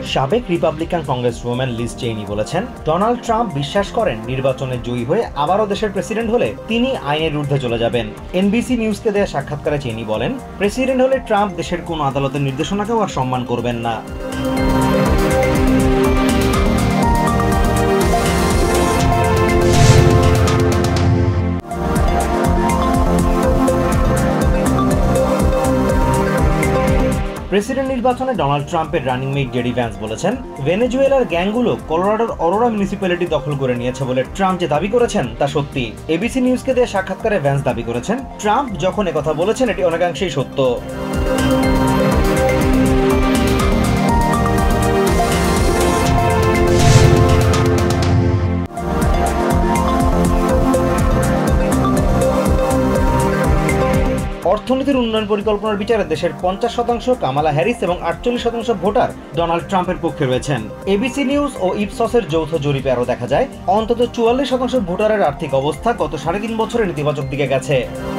সাবেক Republican congresswoman lease চেইনি বলেছেন, Donald Trump বিশ্বাস করেন নির্বাচনে জয়ী হয়ে আবারও দেশের প্রেসিডেন্ট হলে তিনি আইনের ঊর্ধ্বে চলে যাবেন। এনবিসি নিউজকে দেয়া সাক্ষাৎকারে চেইনি বলেন, প্রেসিডেন্ট হলে ট্রাম্প দেশের কোনো আদালতের নির্দেশনাকেও আর সম্মান করবেন না। প্রেসিডেন্ট নির্বাচনে ডোনাল্ড ট্রাম্পের রানিং মেট জেডি ভ্যান্স বলেছেন, ভেনেজুয়েলার গ্যাংগুলো কলোরাডোর অরোরা মিউনিসিপ্যালিটি দখল করে নিয়েছে বলে ট্রাম্প যে দাবি করেছেন তা সত্যি। এবিসি নিউজকে দেয়া সাক্ষাৎকারে ভ্যান্স দাবি করেছেন, ট্রাম্প যখন একথা বলেছেন এটি অনেকাংশেই সত্য। অর্থনীতির উন্নয়ন পরিকল্পনার বিচারে দেশের 50% কামালা হ্যারিস এবং 48% ভোটার ডোনাল্ড ট্রাম্পের পক্ষে রয়েছেন। এবিসি নিউজ ও ইপসসের যৌথ জরিপে আরও দেখা যায়, অন্তত 44% ভোটারের আর্থিক অবস্থা গত 3.5 বছরে নেতিবাচক দিকে গেছে।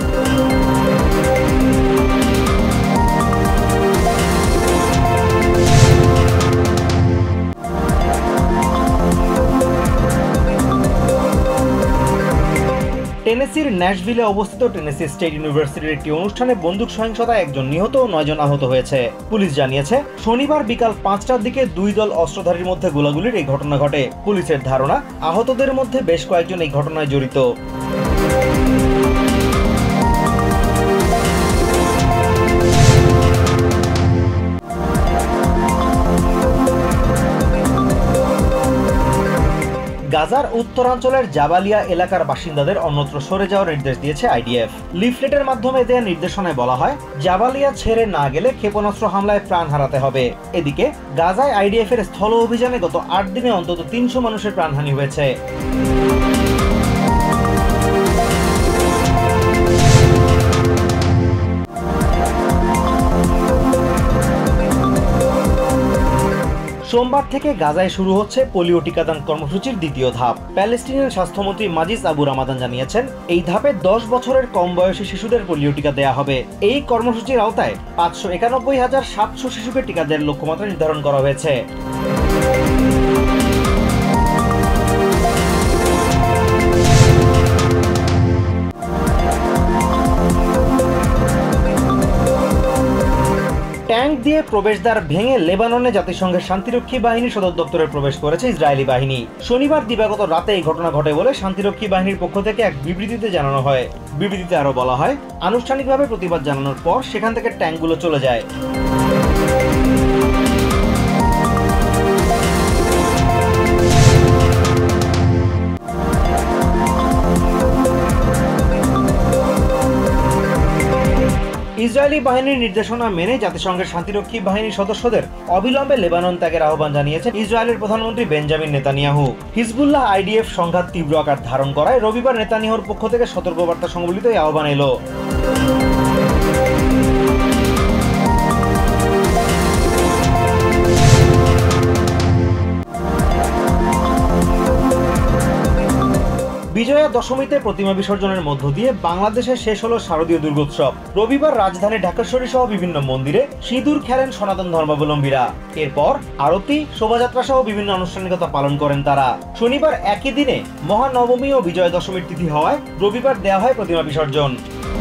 টেনেসির ন্যাশভিলে অবস্থিত টেনেসি স্টেট ইউনিভার্সিটির একটি অনুষ্ঠানে বন্দুক সহিংসতায় 1 জন নিহত ও 9 জন আহত হয়েছে। পুলিশ জানিয়েছে, শনিবার বিকাল 5টার দিকে 2 দল অস্ত্রধারীর মধ্যে গোলাগুলির এই ঘটনা ঘটে। পুলিশের ধারণা, আহতদের মধ্যে বেশ কয়েকজন এই ঘটনায় জড়িত। গাজার উত্তরাঞ্চলের জাবালিয়া এলাকার বাসিন্দাদের অন্যত্র সরে যাওয়ার নির্দেশ দিয়েছে আইডিএফ। লিফলেটের মাধ্যমে দেয়া নির্দেশনায় বলা হয়, জাবালিয়া ছেড়ে না গেলে ক্ষেপণাস্ত্র হামলায় প্রাণ হারাতে হবে। এদিকে গাজায় আইডিএফ এর স্থল অভিযানে গত 8 দিনে অন্তত 300 মানুষের প্রাণহানি হয়েছে। সোমবার থেকে গাজায় শুরু হচ্ছে পোলিও টিকাদান কর্মসূচির দ্বিতীয় ধাপ। প্যালেস্টিনিয়ান স্বাস্থ্যমন্ত্রী মাজিদ আবু রামাদান জানিয়েছেন, এই ধাপে 10 বছরের কম বয়সী শিশুদের পোলিও টিকা দেয়া হবে। এই কর্মসূচির আওতায় 591,700 শিশুকে টিকা দেওয়ার লক্ষ্যমাত্রা নির্ধারণ করা হয়েছে। ট্যাঙ্ক দিয়ে প্রবেশদ্বার ভেঙে লেবাননে জাতিসংঘের শান্তিরক্ষী বাহিনীর সদর দপ্তরে প্রবেশ করেছে ইসরায়েলি বাহিনী। শনিবার দিবাগত রাতে এই ঘটনা ঘটে বলে শান্তিরক্ষী বাহিনীর পক্ষ থেকে এক বিবৃতিতে জানানো হয়। বিবৃতিতে আরও বলা হয়, আনুষ্ঠানিকভাবে প্রতিবাদ জানানোর পর সেখান থেকে ট্যাঙ্কগুলো চলে যায়। ইসরায়েলি বাহিনীর নির্দেশনা মেনে জাতিসংঘের শান্তিরক্ষী বাহিনীর সদস্যদের অবিলম্বে লেবানন ত্যাগের আহ্বান জানিয়েছেন ইসরায়েলের প্রধানমন্ত্রী বেঞ্জামিন নেতানিয়াহু। হিজবুল্লাহ আইডিএফ সংঘাত তীব্র আকার ধারণ করায় রবিবার নেতানিয়াহুর পক্ষ থেকে সতর্কবার্তা সংবলিত এই আহ্বান এলো। বিজয়া দশমীতে প্রতিমা বিসর্জনের মধ্য দিয়ে বাংলাদেশে শেষ হলো শারদীয় দুর্গোৎসব। রবিবার রাজধানী ঢাকেশ্বরী সহ বিভিন্ন মন্দিরে সিঁদুর খেলেন সনাতন ধর্মাবলম্বীরা। এরপর আরতি, শোভাযাত্রা সহ বিভিন্ন আনুষ্ঠানিকতা পালন করেন তারা। শনিবার একই দিনে মহানবমী ও বিজয়া দশমীর তিথি হওয়ায় রবিবার দেওয়া হয় প্রতিমা বিসর্জন।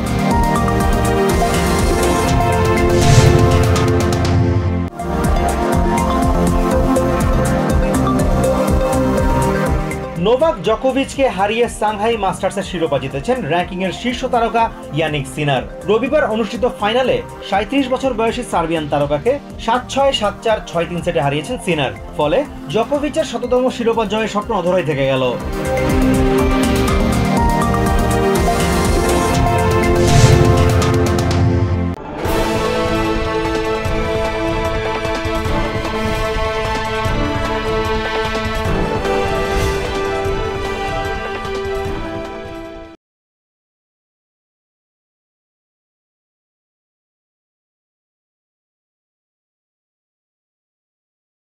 নোভাক জকোভিচকে হারিয়ে সাংহাই মাস্টার্সের শিরোপা জিতেছেন র্যাঙ্কিংয়ের শীর্ষ তারকা ইয়ানিক সিনার। রবিবার অনুষ্ঠিত ফাইনালে 37 বছর বয়সী সার্বিয়ান তারকাকে 7-6, 7-4, 6-3 সেটে হারিয়েছেন সিনার। ফলে জকোভিচের শততম শিরোপা জয়ের স্বপ্ন অধরাই থেকে গেল।